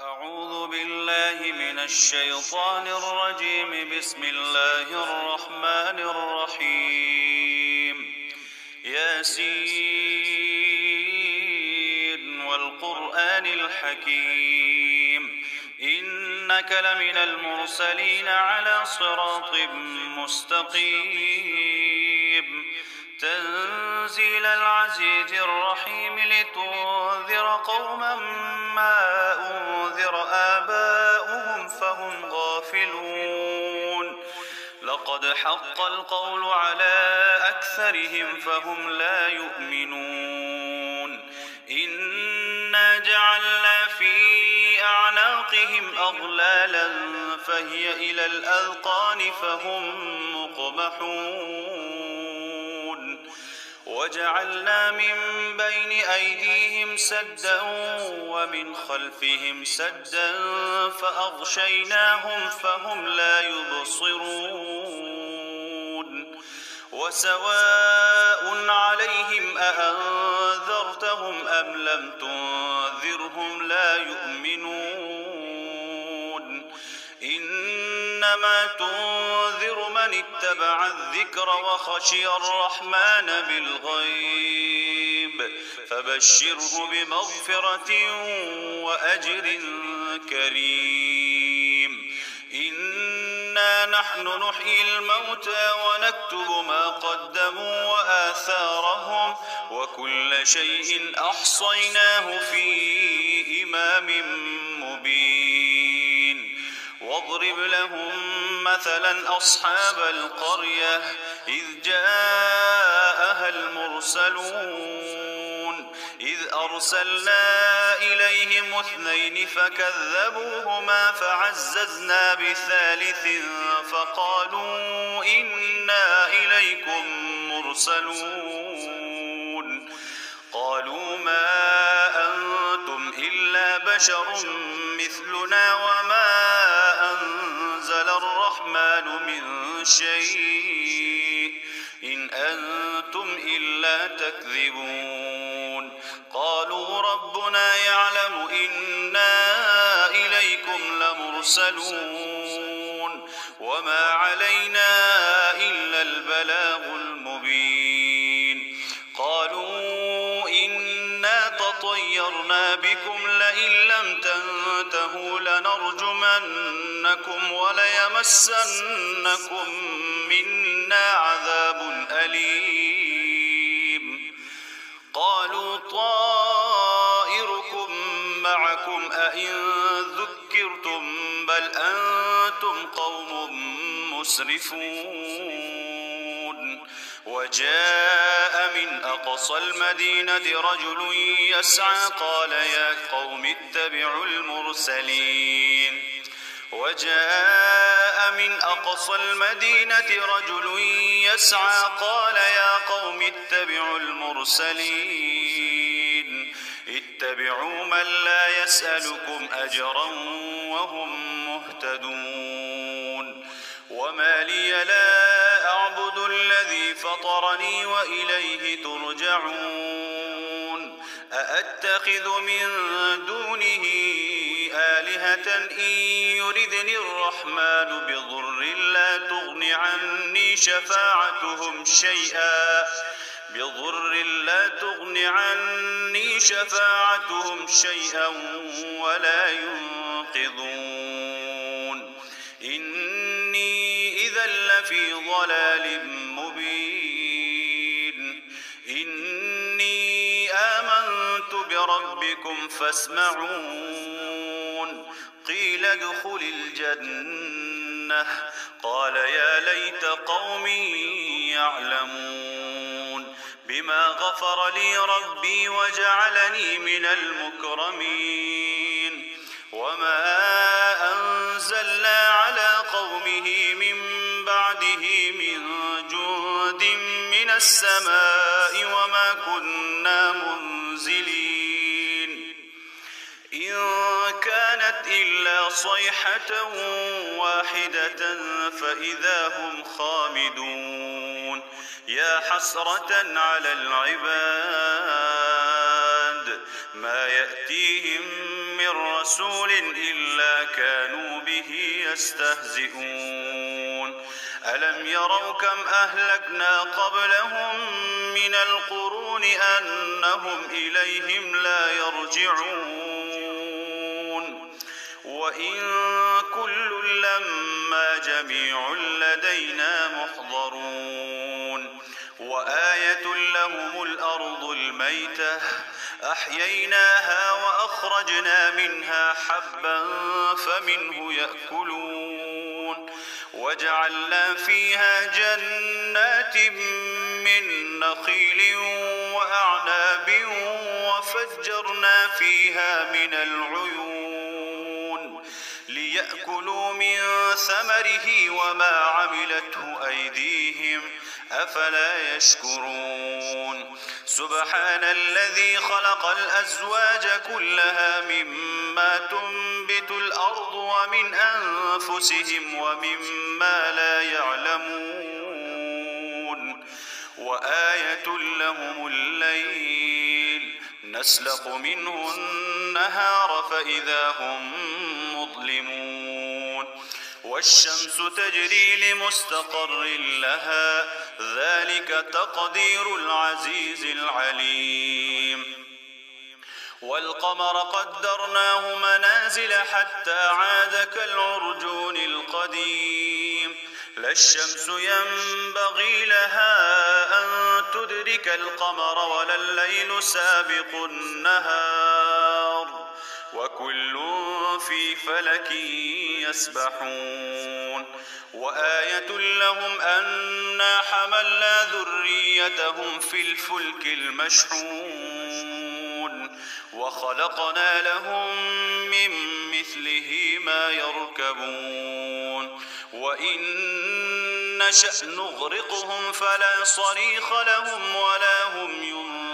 أعوذ بالله من الشيطان الرجيم. بسم الله الرحمن الرحيم. ياسين والقرآن الحكيم إنك لمن المرسلين على صراط مستقيم تنزيل العزيز الرحيم لتنذر قوما ما أنذر آباؤهم فهم غافلون. لقد حق القول على أكثرهم فهم لا يؤمنون. إنا جعلنا في أعناقهم أغلالا فهي إلى الأذقان فهم مقمحون. وجعلنا من بين أيديهم سدا ومن خلفهم سدا فأغشيناهم فهم لا يبصرون. وسواء عليهم أأنذرتهم أم لم تنذرهم لا يؤمنون. إنما تنذر من اتبع الذكر وخشي الرحمن بالغيب فبشره بمغفرة وأجر كريم. إنا نحن نحيي الموتى ونكتب ما قدموا وآثارهم وكل شيء أحصيناه في إمام مبين. واضرب لهم مثلا أصحاب القرية إذ جاءها المرسلون إذ أرسلنا إليهم اثنين فكذبوهما فعززنا بثالث فقالوا إنا إليكم مرسلون. قالوا ما أنتم إلا بشر مثلنا وما أنزل الرحمن من شيء إن أنتم إلا تكذبون. قالوا ربنا يعلم إنا إليكم لمرسلون وما علينا إلا البلاغ المبين. قالوا إنا تطيرنا بكم لئن لم تنتهوا لنرجمنكم وليمسنكم منا عذاب أليم. قالوا طائركم معكم أئن ذكرتم بل أنتم قوم مسرفون. وجاء من أقصى المدينة رجل يسعى قال يا قوم اتبعوا المرسلين. وجاء من أقصى المدينة رجل يسعى قال يا قوم اتبعوا المرسلين. اتبعوا من لا يسألكم أجرا وهم مهتدون. وما لي لا أعبد الذي فطرني وإليه ترجعون. أأتخذ من دونه آلهة إن يردني الرحمن بضر لا تغن عني شفاعتهم شيئا ولا ينقذون. إني إذا لفي ضلال مبين. إني آمنت بربكم فاسمعون. قيل ادخل الجنة قال يا ليت قومي يعلمون بما غفر لي ربي وجعلني من المكرمين. وما أنزلنا على قومه من بعده من جند من السماء وما كنا منزلين. إن كانت إلا صيحة واحدة فإذا هم خامدون. يا حسرة على العباد ما يأتيهم من من رسول إلا كانوا به يستهزئون ألم يروا كم أهلكنا قبلهم من القرون أنهم إليهم لا يرجعون وإن كل لما جميع لدينا محضرون وآية لهم الأرض الميتة أحييناها وأخرجنا منها حبا فمنه يأكلون وجعلنا فيها جنات من نخيل وأعناب وفجرنا فيها من العيون ليأكلوا من ثمره وما عملته أيديهم أفلا يشكرون سبحان الذي خلق الأزواج كلها مما تنبت الأرض ومن أنفسهم ومما لا يعلمون وآية لهم الليل نسلخ منه النهار فإذا هم مظلمون والشمس تجري لمستقر لها ذلك تقدير العزيز العليم والقمر قدرناه منازل حتى عاد كالعرجون القديم لا الشمس ينبغي لها أن تدرك القمر ولا الليل سابق النهار وكل في فلك يسبحون وآية لهم أنا حملنا ذريتهم في الفلك المشحون وخلقنا لهم من مثله ما يركبون وإن نشأ نغرقهم فلا صريخ لهم ولا هم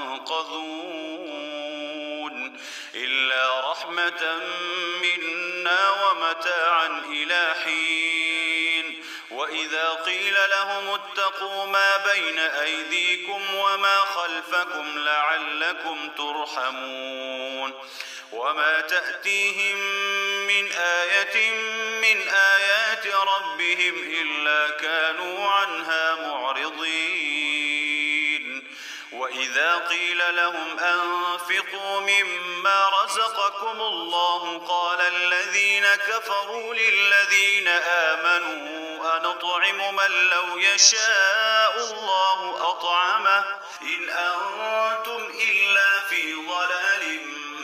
ينقذون إلا رحمة منا ومتاعا إلى حين وإذا قيل لهم اتقوا ما بين أيديكم وما خلفكم لعلكم ترحمون وما تأتيهم من آية من آيات ربهم إلا كانوا عنها معرضين وإذا قيل لهم أنفقوا مما رزقكم الله قال الذين كفروا للذين آمنوا أنطعم من لو يشاء الله أطعمه إن أنتم إلا في ضلال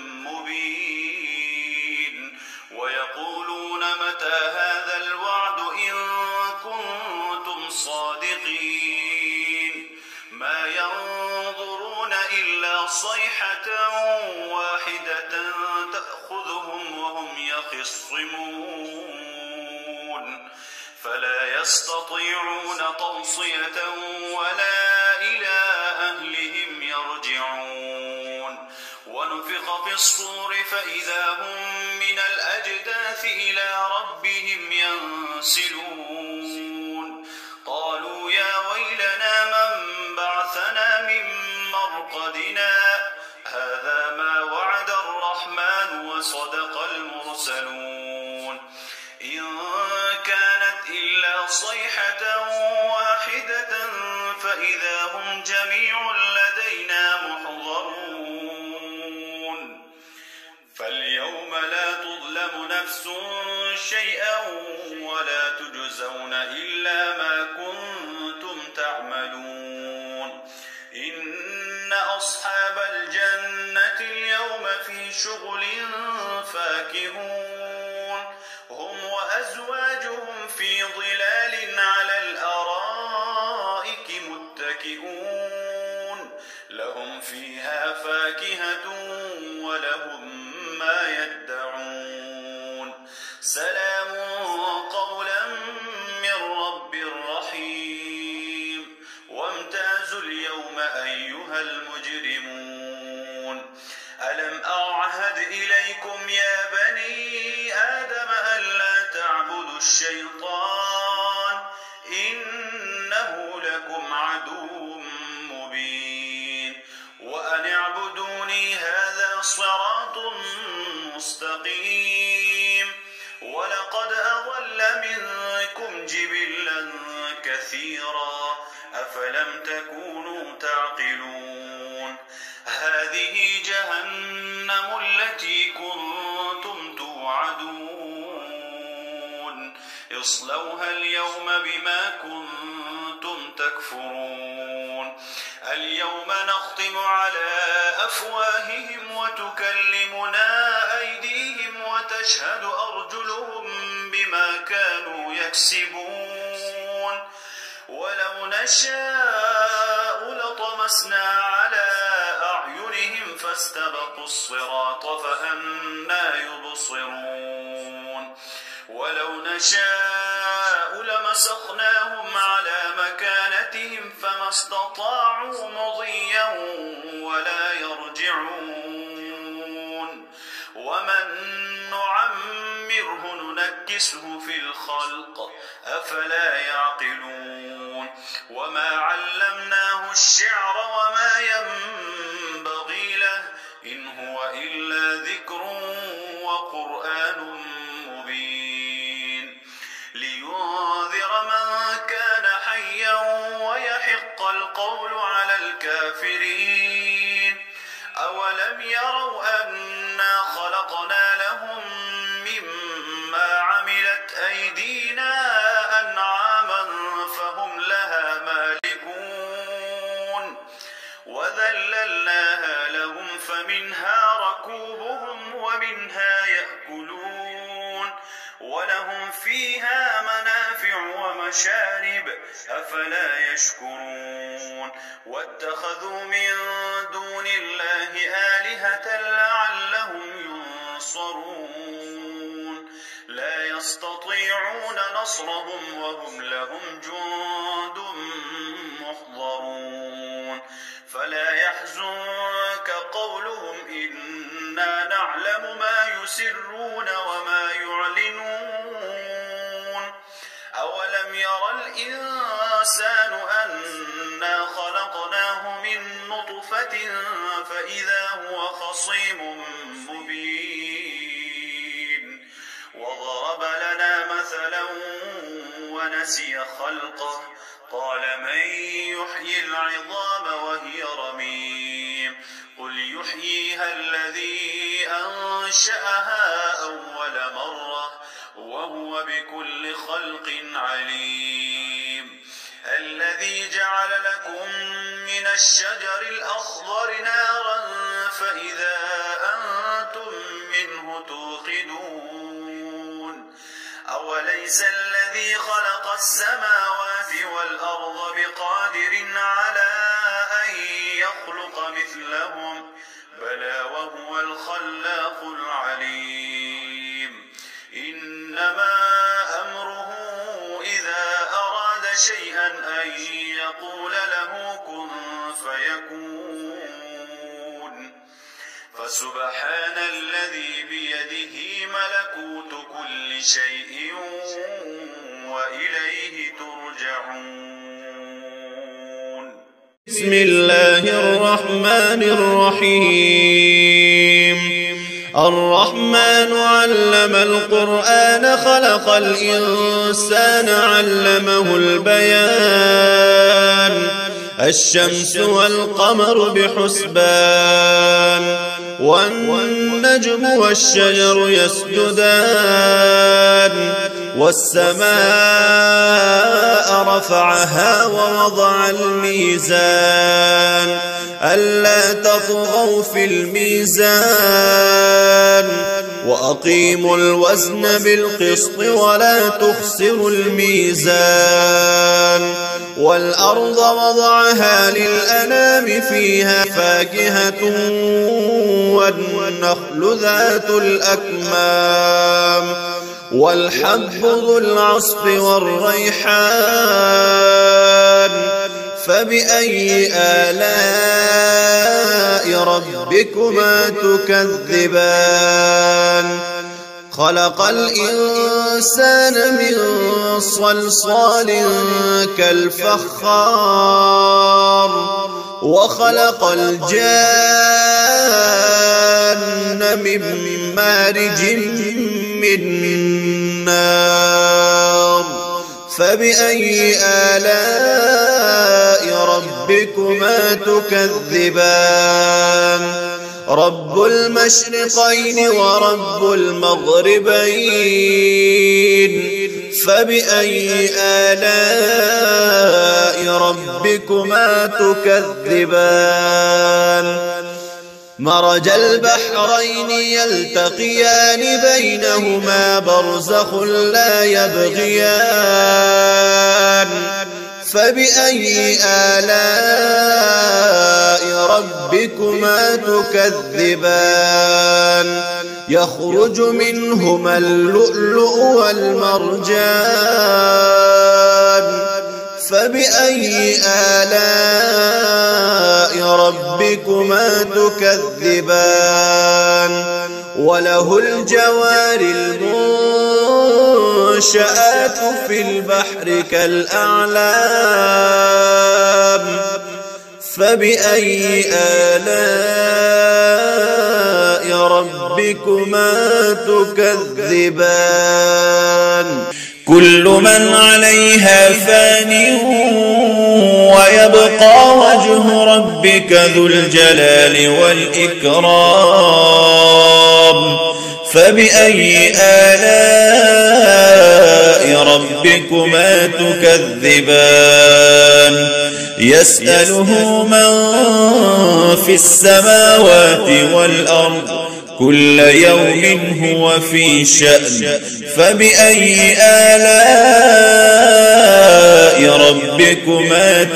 مبين ويقولون متى هذا الوعد إن كنتم صادقين ما ينظرون إلا صيحة واحدة تأخذهم وهم يخصمون فلا يستطيعون توصية ولا إلى أهلهم يرجعون ونفخ في الصور فإذا هم من الأجداث إلى ربهم ينسلون قالوا يا ويلنا من بعثنا من مرقدنا هذا ما وعد الرحمن وصدق المرسلون إن كانت إلا صيحة واحدة فإذا هم جميع لدينا محضرون فاليوم لا تظلم نفس شيئا ولا تجزون إلا ما كنتم تعملون إن أصحاب الجنة اليوم في شغل فاكهون هم وأزواجهم في ظلال على الأرائك متكئون لهم فيها فاكهة ولهم ما يدعون سلام قولا من رب رحيم وامتازوا اليوم أيها المجرمون ألم أعهد إليكم يا بني آدم ألا تعبدوا الشيطان إنه لكم عدو مبين وأن اعبدوني هذا صراط مستقيم الرحيم ولقد أضل منكم جبلا كثيرا أفلم تكونوا تعقلون هذه جهنم التي كنتم توعدون اصلوها اليوم بما كنتم تكفرون اليوم نختم على أفواههم وتكلمنا أيديهم وتشهد أرجلهم بما كانوا يكسبون ولو نشاء لطمسنا على أعينهم فاستبقوا الصراط فأنى يبصرون ولو نشاء لمسخناهم على مكانتهم فما استطاعوا مضيا ولا يرجعون ومن نعمره ننكسه في الخلق أفلا يعقلون وما علمناه الشعر وما ينبغي له إن هو إلا ذكر وقرآن مبين لينذر من كان حيا ويحق القول على الكافرين أولم يروا أنا خلقنا لهم مما عملت أيدينا أنعاما فهم لها مالكون وذللناها لهم فمنها ركوبهم ومنها يأكلون ولهم فيها منافع ومشارب أفلا يشكرون واتخذوا من دون الله آلهة لعلهم ينصرون لا يستطيعون نصرهم وهم لهم جند محضرون فلا يحزنك قولهم إنا نعلم ما يسرون وما يعلنون أولم ير الإنسان أنا خلقناه من نطفة فإذا هو خصيم مبين وضرب لنا مثلا ونسي خلقه قال من يحيي العظام وهي رميم قل يحييها الذي أنشأها أول مرة وهو بكل خلق عليم الذي جعل لكم من الشجر الأخضر نارا فإذا أنتم منه توقدون أوليس الذي خلق السماوات والأرض بقادر على أن يخلق مثلهم بلى وهو الخلاق العليم إنما أمره إذا أراد شيئا أن يقول له كن فيكون فسبحان الذي بيده ملكوت كل شيء وإليه ترجعون بسم الله الرحمن الرحيم الرحمن علم القرآن خلق الإنسان علمه البيان الشمس والقمر بحسبان والنجم والشجر يسجدان والسماء رفعها ووضع الميزان ألا تطغوا في الميزان وأقيموا الوزن بالقسط ولا تخسروا الميزان والأرض وضعها للأنام فيها فاكهة والنخل ذات الأكمام والحب ذو العصف والريحان فبأي آلاء ربكما تكذبان خلق الإنسان من صلصال كالفخار وخلق الجان من مارج من نار فبأي آلاء ربكما تكذبان رب المشرقين ورب المغربين فبأي آلاء ربكما تكذبان مرج البحرين يلتقيان بينهما برزخ لا يبغيان فبأي آلاء ربكما تكذبان يخرج منهما اللؤلؤ والمرجان فبأي آلاء ربكما تكذبان وله الجوار المنشآت في البحر كالأعلام فبأي آلاء ربكما تكذبان كل من عليها فان ويبقى وجه ربك ذو الجلال والإكرام فبأي آلاء ربكما تكذبان يسأله من في السماوات والأرض كل يوم هو في شأن فبأي آلاء ربكما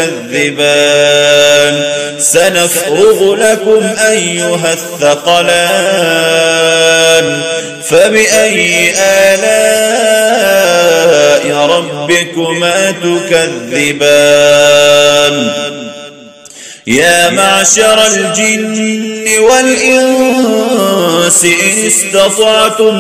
تكذبان سنفرغ لكم أيها الثقلان فبأي آلاء ربكما تكذبان يا معشر الجن والإنس إن استطعتم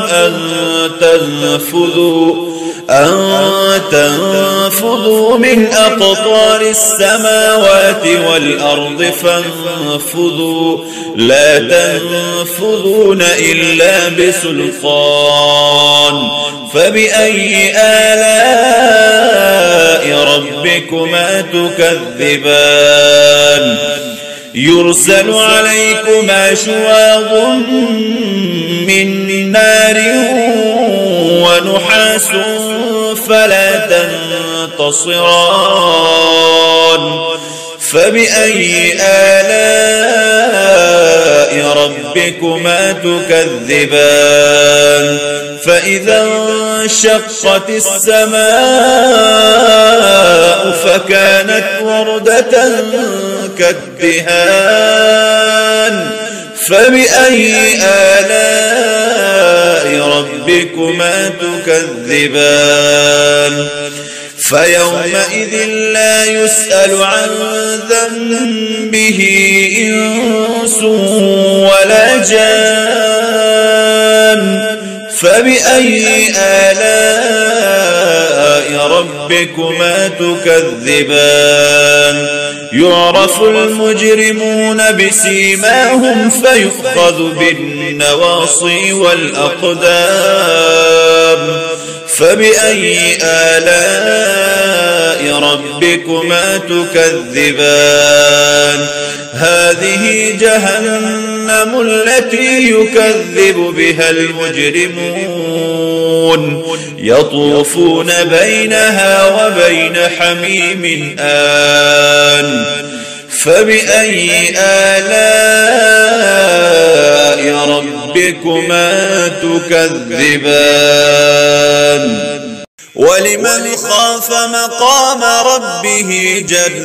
أن تنفذوا من أقطار السماوات والأرض فانفذوا لا تنفذون إلا بسلطان فبأي آلاء ربكما تكذبان يرسل عليكما شواظ من نار ونحاس فلا تنتصران فبأي آلاء ربكما تكذبان فإذا انشقت السماء فكانت وردة كالدهان فبأي آلاء ربكما تكذبان فيومئذ لا يسأل عن ذنبه إنس ولا جان فبأي آلاء ربكما تكذبان يعرف المجرمون بسيماهم فيؤخذ بالنواصي والأقدام فبأي آلاء ربكما تكذبان هذه جهنم التي يكذب بها المجرمون يطوفون بينها وبين حميم آن فبأي آلاء ربكما تكذبان ولمن خاف مقام ربه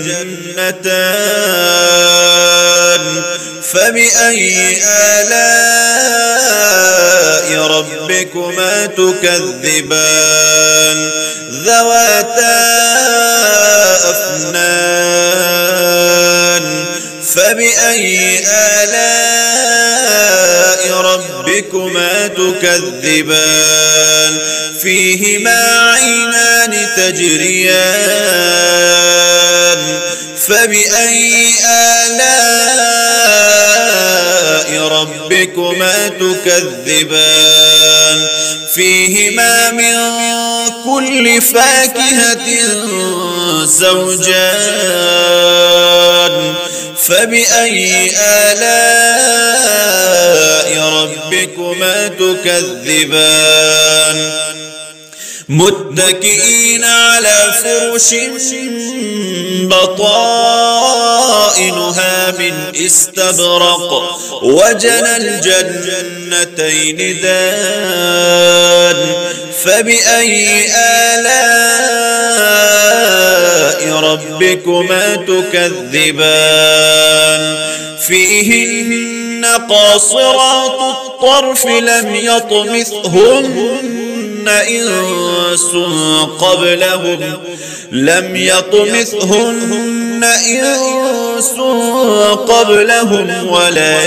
جنتان فبأي آلاء ربكما تكذبان ذواتا أفنان فبأي آلاء ربكما تكذبان فيهما عينان تجريان فبأي آلاء ربكما تكذبان فيهما من كل فاكهة زوجان فبأي آلاء ربكما تكذبان متكئين على فرش بطائنها من استبرق وجنى الجنتين دان فبأي آلاء ربكما تكذبان فيهن قاصرات الطرف لم يطمثهن إنس قبلهم ولا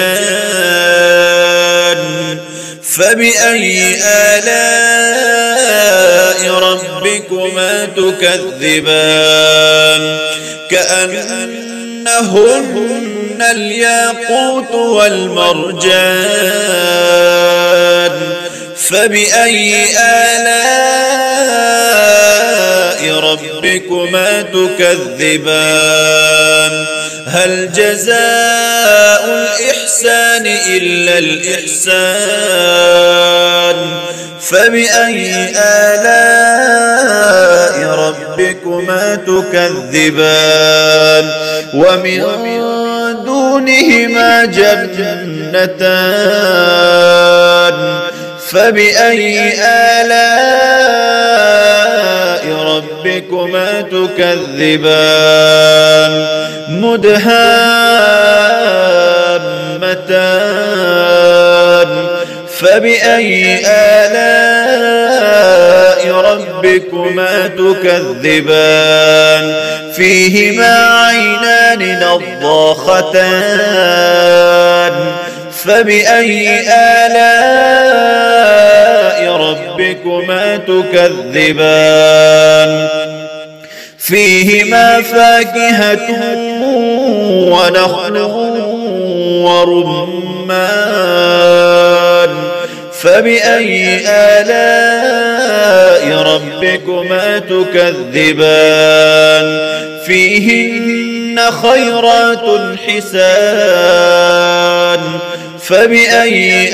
جان فبأي آلاء ربكما تكذبان كأنهن الياقوت والمرجان فبأي آلاء ربكما تكذبان هل جزاء الإحسان إلا الإحسان فبأي آلاء ربكما تكذبان ومن دونهما جنتان فبأي آلاء ربكما تكذبان مدهامتان فبأي آلاء ربكما تكذبان فيهما عينان نضاختان فبأي آلاء ربكما تكذبان فيهما فاكهة ونخل ورمان فبأي آلاء ربكما تكذبان فيهن خيرات حسان فبأي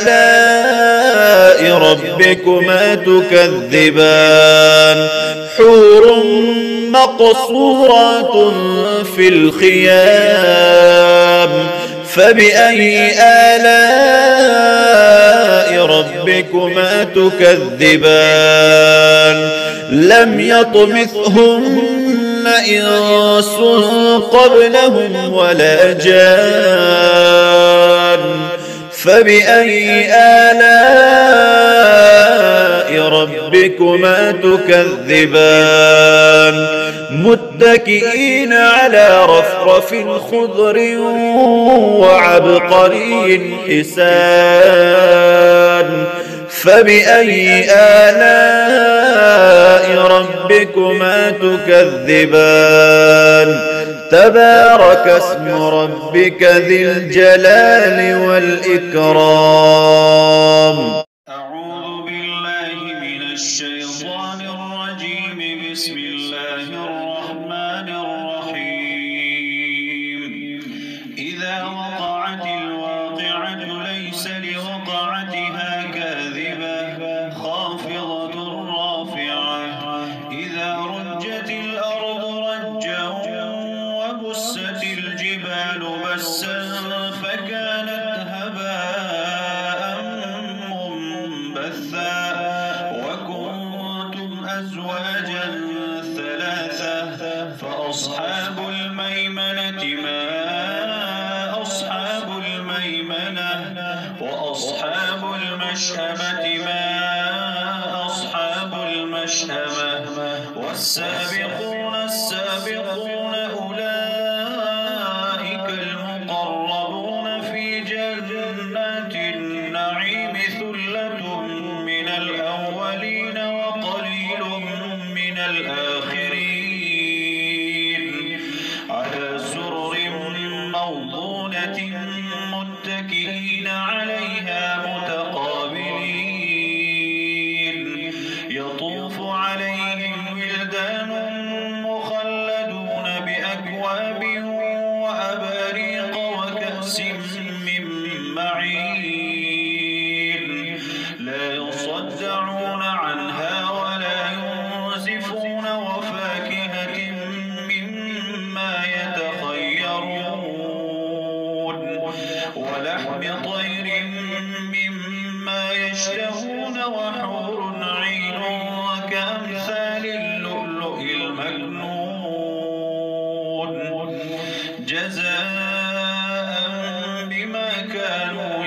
آلاء ربكما تكذبان حور مقصورات في الخيام فبأي آلاء ربكما تكذبان لم يطمثهن إنس قبلهم ولا جان فبأي آلاء ربكما تكذبان متكئين على رفرف خضر وعبقري حسان فبأي آلاء ربكما تكذبان تبارك اسم ربك ذي الجلال والإكرام. أعوذ بالله من الشيطان الرجيم. بسم الله الرحمن الرحيم. إذا وقعت الواقعة ليس لوقعتها كاذبة خافضة رافعة إذا رجت الأرض رجا وبست الجبال بسا فكانت هباء منبثا وكنتم أزواجا ثلاثة فأصحاب الميمنة ما أصحاب الميمنة وأصحاب المشأمة ما أصحاب المشأمة والسابقون السابقون أولئك المقربون في جنات النعيم ثلة من الأولين وقليل من الآخرين على سرر موضونة متكئين يشتهون وحور عين كأمثال اللؤلؤ المكنون جزاء بما كانوا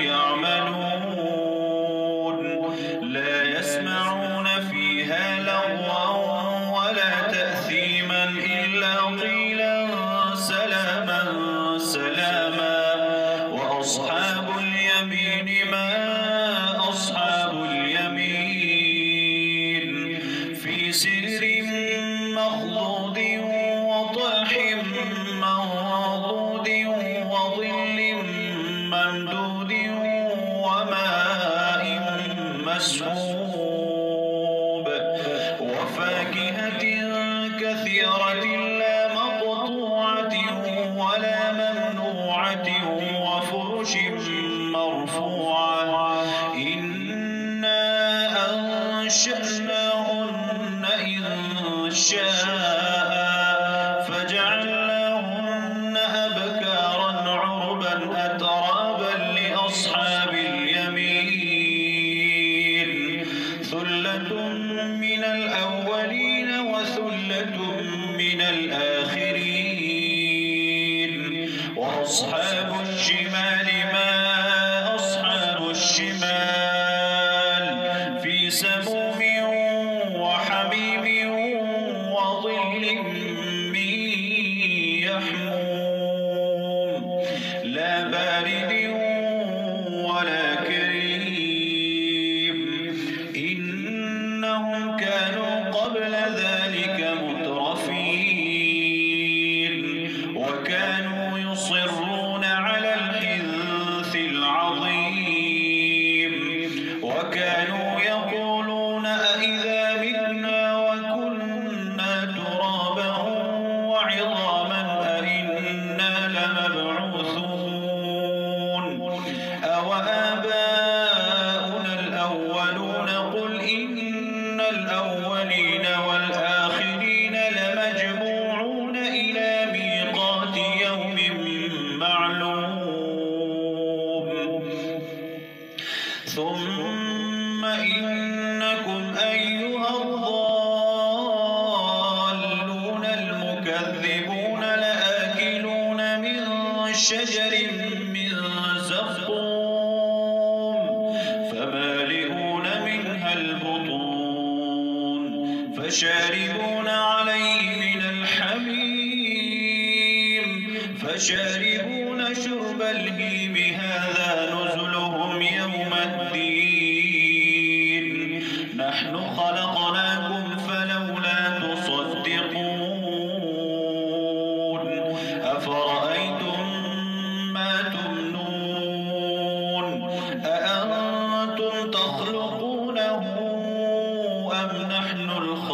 يعملون لا يسمعون فيها لغوا ولا تأثيما إلا قيلا سلاما سلاما وأصحاب اليمين ما أصحاب اليمين في سدر مخضود وطلح منضود وظل ممدود وماء مسكوب وفاكهة كثيرة لا مقطوعة ولا ممنوعة وفرش مرفوعة إنا أنشأناهن إنشاء فجعلناهن أبكارا عربا أترابا لأصحاب اليمين ثلة من الأولين وثلة من الآخرين وأصحاب الشمال ما أصحاب الشمال في سموم وحميم وظل من يحموم لا بارد ولا كريم إنهم كانوا قبل ذلك مترفين وكانوا يصرون على الحنث العظيم وكانوا يقولون أإذا متنا وكنا ترابا وعظاما أإنا لمبعوثون أوآباؤنا الأولون قل إن الأولين والآخرين لمجموعون إلى ميقات يوم معلوم ثم إنكم أيها الضالون المكذبون لآكلون من شجر من زقوم فمالئون منها البطون فشاربون عليه من الحميم فشاربون شرب الهيم هذا نزلهم يوم الدين نحن خلقناكم فلولا تصدقون أفرأيتم ما تمنون أأنتم تخلقونه أم نحن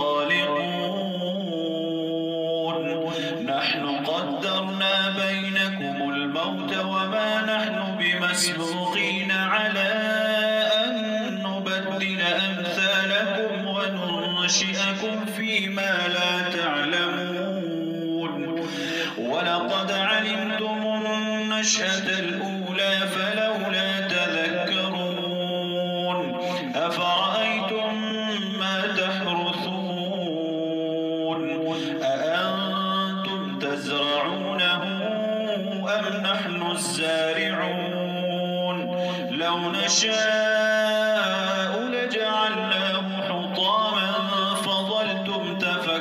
الخالقون نحن قدرنا بينكم الموت وما نحن بمسبوقين على أن نبدل أمثالكم وننشئكم فيما لا تعلمون ولقد علمتم النشأة الأولى فلولا تذكرون أفرأيتم ما تحرثون أأنتم تزرعونه أم نحن الزارعون لو نشاء لجعلناه حطاما فظلتم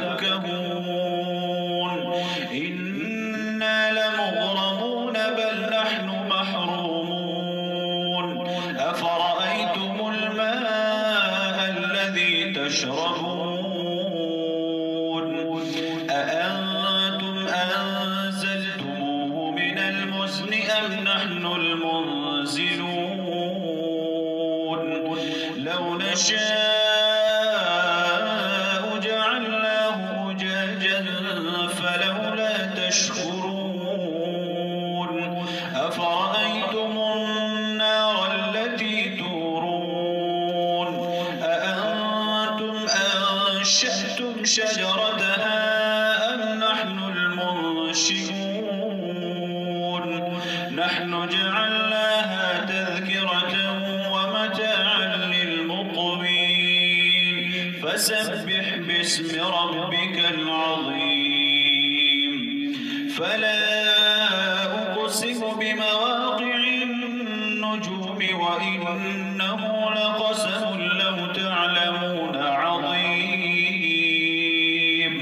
تفكهون إنا لمغرمون بل نحن محرومون أفرأيتم الماء الذي تشربون أأنتم أنزلتموه من المزن أم نحن المنزلون لو نشاء جعلناه أجاجا فلولا تشكرون أفرأيتم النار التي تورون أأنتم أنشأتم شجرتها أم نحن المنشئون نحن جعلناها تذكرة ومتاعا للمقوين فسبح باسم ربك العظيم فلا أقسم بمواقع النجوم وإنه لقسم لو تعلمون عظيم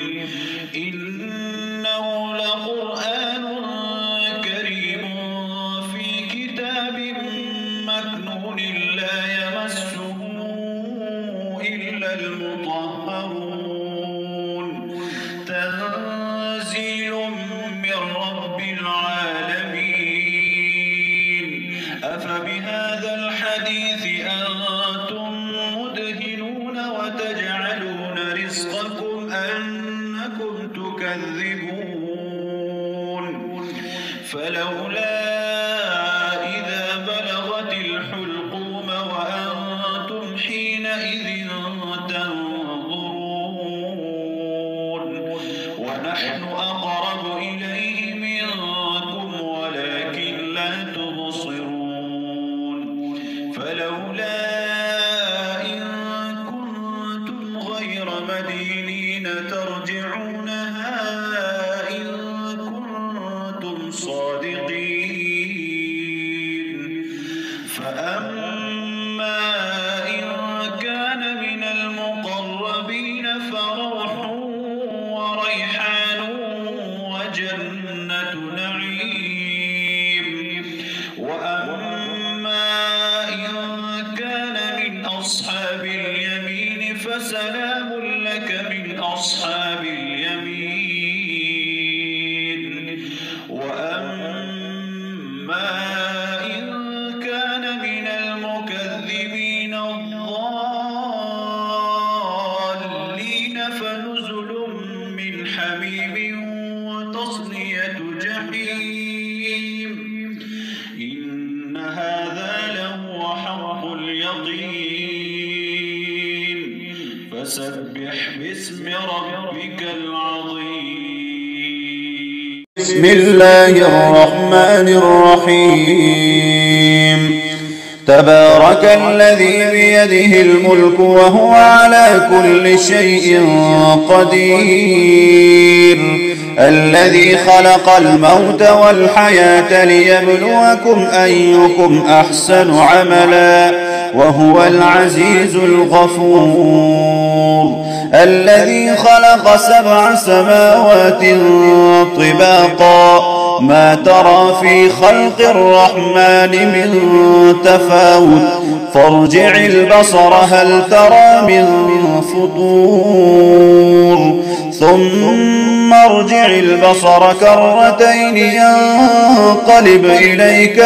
إنه لقرآن كريم في كتاب مكنون لا يمسه إلا المطهرون تنزيل من رب العالمين أفبهذا الحديث أنتم مدهنون وتجعلون رزقكم أنكم تكذبون فلولا إذا بلغت الحلقوم وأنتم حينئذ تنظرون ونحن أقرب إليه منكم ولكن لا تبصرون فلولا إن كنتم غير مدينين ترجعونها إن كنتم صادقين فأما إن كان من المقربين فروح وريحان وجنة نعيم وأما إن كان من أصحاب اليمين فسلام لك من أصحاب اليمين وأما إن كان من المكذبين الضالين فنزل من حميم وتصلية جحيم إن هذا لهو حق اليقين فسبح باسم ربك العظيم بسم الله الرحمن الرحيم تبارك الذي بيده الملك وهو على كل شيء قدير الذي خلق الموت والحياة ليبلوكم أيكم أحسن عملا وهو العزيز الغفور الذي خلق 7 سماوات طباقا ما ترى في خلق الرحمن من تفاوت فارجع البصر هل ترى من فطور ثم ارجع البصر كرتين ينقلب إليك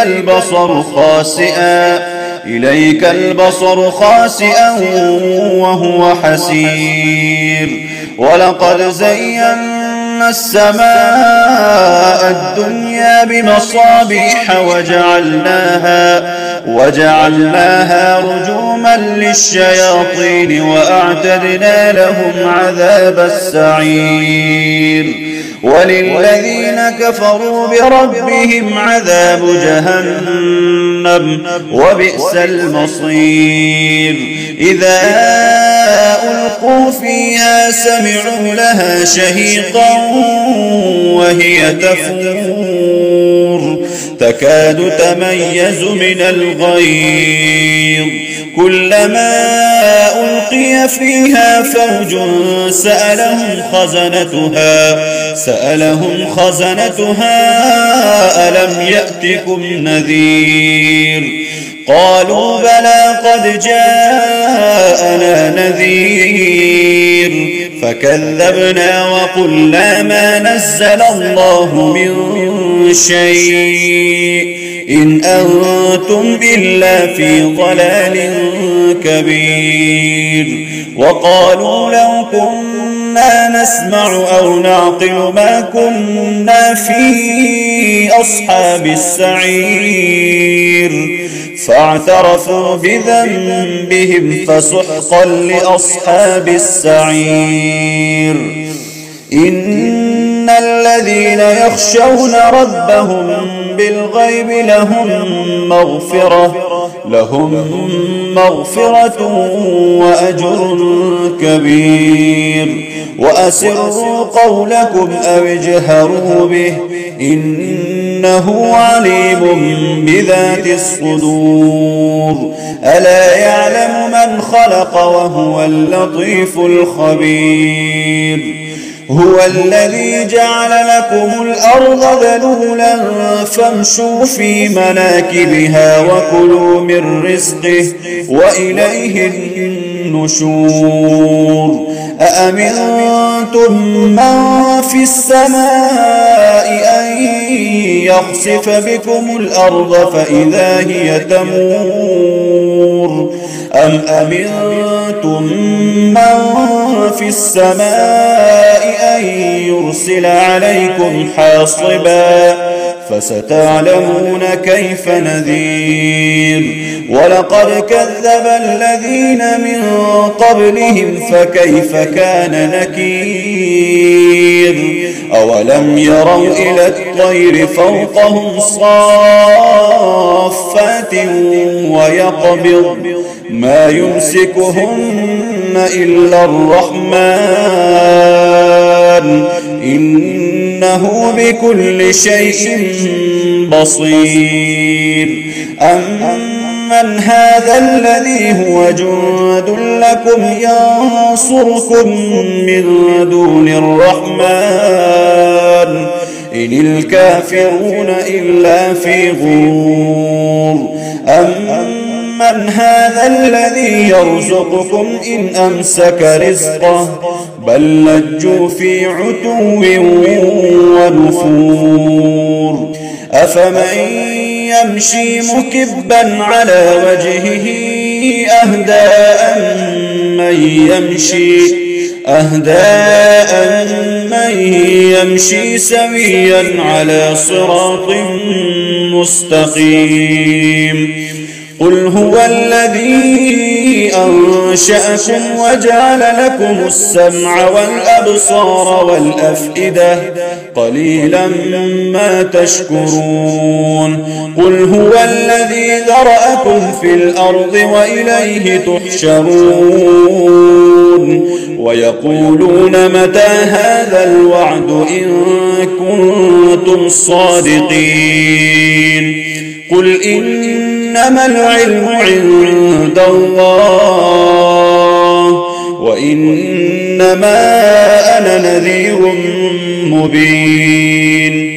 البصر خاسئا وهو حسير ولقد زينا السماء الدنيا بمصابيح وجعلناها رجوما للشياطين وأعتدنا لهم عذاب السعير وللذين كفروا بربهم عذاب جهنم وبئس المصير إذا ألقوا فيها سمعوا لها شهيقا وهي تفور تكاد تميز من الغيظ كلما ألقي فيها فوج سألهم خزنتها ألم يأتكم نذير قالوا بلى قد جاءنا نذير فكذبنا وقلنا ما نزل الله من شيء إن أنتم إلا في ضلال كبير وقالوا لو كنا نسمع أو نعقل ما كنا في أصحاب السعير فاعترفوا بذنبهم فسحقا لأصحاب السعير الذين يخشون ربهم بالغيب لهم مغفرة وأجر كبير. وأسروا قولكم أو اجهروا به إنه عليم بذات الصدور. ألا يعلم من خلق وهو اللطيف الخبير. هو الذي جعل لكم الأرض ذلولا فامشوا في مناكبها وكلوا من رزقه وإليه النشور. أأمنتم من في السماء أن يخسف بكم الأرض فإذا هي تمور أم أمنتم من في السماء أن يرسل عليكم حاصبا فستعلمون كيف نذير. ولقد كذب الذين من قبلهم فكيف كان نكير. أولم يروا إلى الطير فوقهم صافات ويقبض ما يمسكهن إلا الرحمن إنه بكل شيء بصير. أمن هذا الذي هو جند لكم ينصركم من دون الرحمن إن الكافرون إلا في غرور. أمن هذا الذي يرزقكم إن أمسك رزقه بل لجوا في عتو ونفور. أفمن يمشي مكبا على وجهه أهدى من يمشي سويا على صراط مستقيم. قل هو الذي أنشأكم وجعل لكم السمع والأبصار والأفئدة قليلا ما تشكرون. قل هو الذي ذرأكم في الأرض وإليه تحشرون. ويقولون متى هذا الوعد إن كنتم صادقين. قل إنما العلم عند الله وإنما أنا نذير مبين.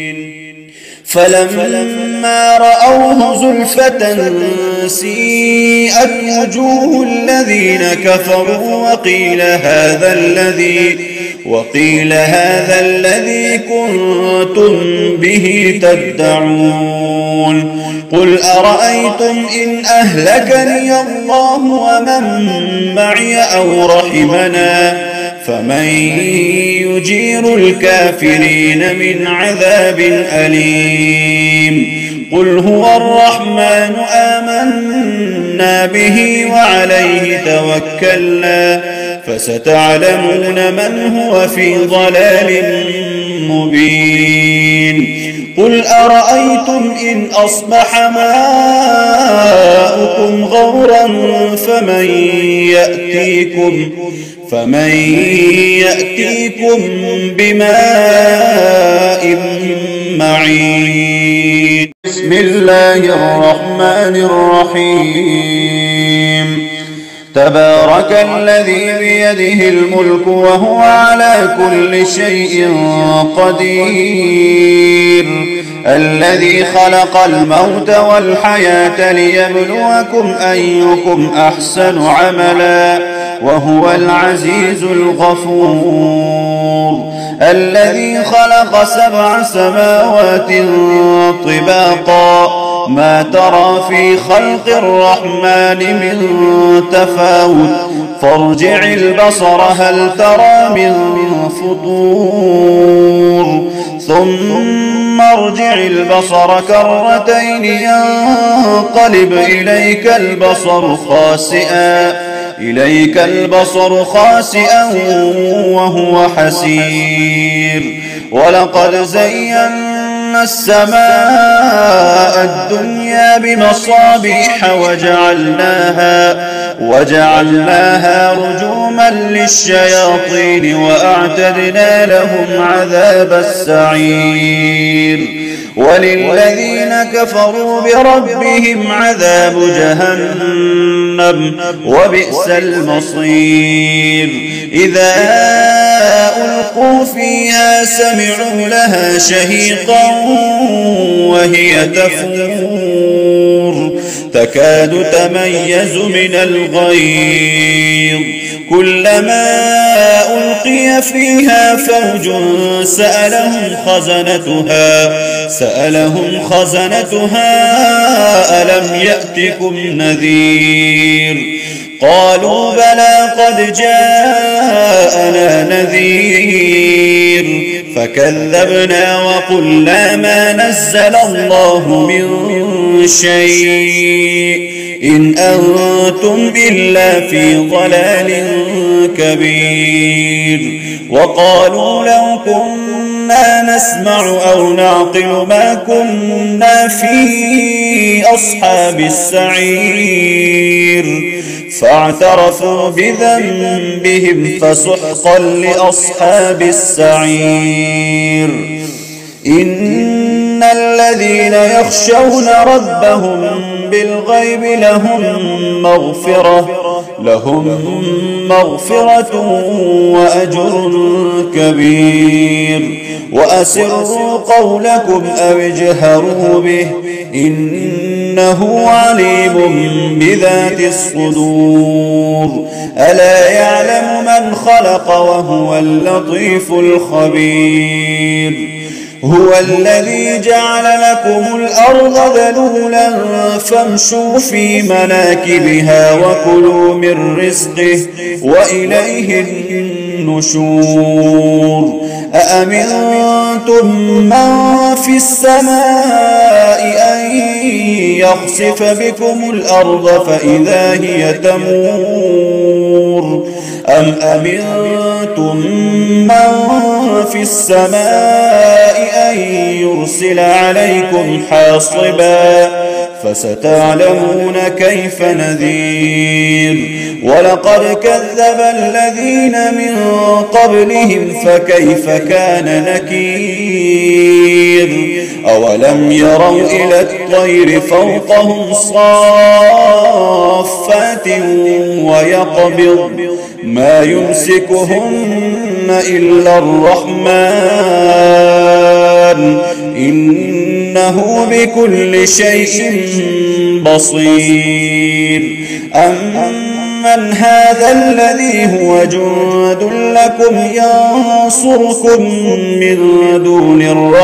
فلما رأوه زلفة سيئت وجوه الذين كفروا وقيل هذا الذي كنتم به تدعون. قل أرأيتم إن أهلكني الله ومن معي أو رحمنا فمن يجير الكافرين من عذاب أليم. قل هو الرحمن آمنا به وعليه توكلنا فستعلمون من هو في ضلال مبين. قل أرأيتم إن أصبح ماؤكم غورا فمن يأتيكم بماء معين. بسم الله الرحمن الرحيم. تبارك الذي بيده الملك وهو على كل شيء قدير. الذي خلق الموت والحياة ليبلوكم أيكم أحسن عملا وهو العزيز الغفور. الذي خلق 7 سماوات طباقا ما ترى في خلق الرحمن من تفاوت فارجع البصر هل ترى من فطور ثم ارجع البصر كرتين ينقلب إليك البصر خاسئا وهو حسير. ولقد زينا السماء الدنيا بمصابيح وجعلناها رجوما للشياطين وأعتدنا لهم عذاب السعير وللذين كفروا بربهم عذاب جهنم وبئس المصير إذا ألقوا فيها سمعوا لها شهيقا وهي تفور تكاد تميز من الغيظ كلما ألقي فيها فوج سألهم خزنتها ألم يأتكم نذير قالوا بلى قد جاءنا نذير فكذبنا وقلنا ما نزل الله من شيء إن أنتم إلا في ضلال كبير وقالوا لو كنا نسمع أو نعقل ما كنا في أصحاب السعير فاعترفوا بذنبهم فسحقا لأصحاب السعير إن الذين يخشون ربهم بالغيب لهم مغفرة وأجر كبير وأسروا قولكم أو اجهروا به إنه عليم بذات الصدور ألا يعلم من خلق وهو اللطيف الخبير هو الذي جعل لكم الأرض ذلولا فامشوا في مناكبها وكلوا من رزقه وإليه النشور أأمنتم من في السماء أن يخسف بكم الأرض فإذا هي تمور أم أمنتم من في السماء أن يرسل عليكم حاصبا فستعلمون كيف نذير ولقد كذب الذين من قبلهم فكيف كان نكير أولم يروا إلى الطير فوقهم صافات ويقبض ما يمسكهن إلا الرحمن إنه بكل شيء بصير أمن هذا الذي هو جند لكم ينصركم من دون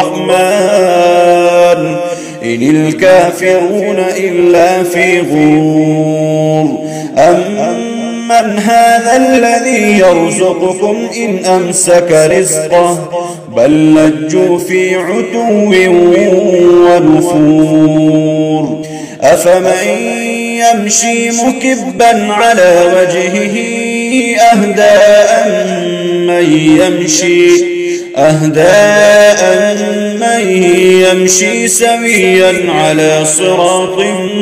الرحمن إن الكافرون إلا في غرور أمن هذا الذي يرزقكم إن أمسك رزقه بل لجوا في عتو ونفور أفمن يمشي مكبا على وجهه أهدى من يمشي سويا على صراط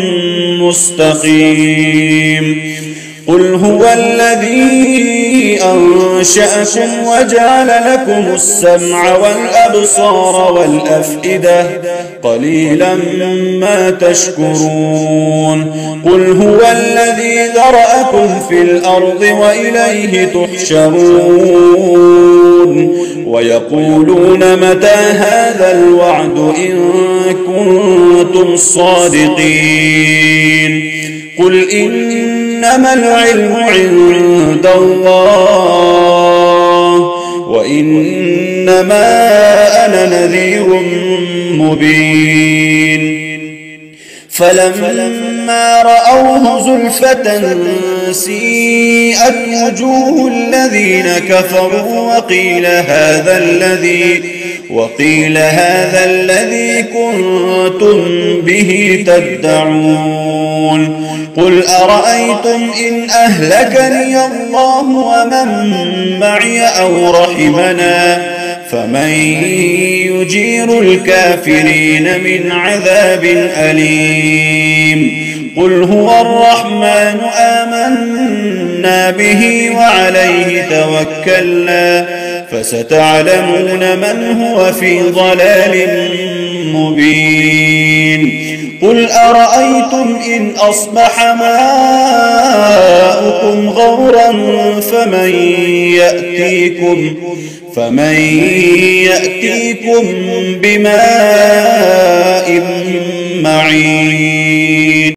مستقيم قل هو الذي أنشأكم وجعل لكم السمع والأبصار والأفئدة قليلا ما تشكرون قل هو الذي ذرأكم في الأرض وإليه تحشرون ويقولون متى هذا الوعد إن كنتم صادقين قل إنما العلم عند الله وإنما أنا نذير مبين فلما رأوه زلفة سيئت وجوه الذين كفروا وقيل هذا الذي كنتم به تدعون قل أرأيتم إن أهلكني الله ومن معي أو رحمنا فمن يجير الكافرين من عذاب أليم قل هو الرحمن آمنا به وعليه توكلنا فستعلمون من هو في ضلال مبين قل أرأيتم إن أصبح ماؤكم غورا فمن يأتيكم بماء معين